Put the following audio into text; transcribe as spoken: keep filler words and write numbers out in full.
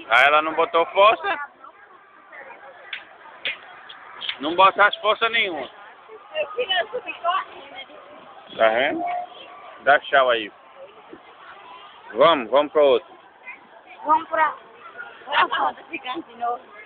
Ah, ela não botou força? Não botasse força nenhuma. Tá vendo? Dá tchau aí. Vamos, vamos pro outro. Vamos pra... Pra foto ficar de novo.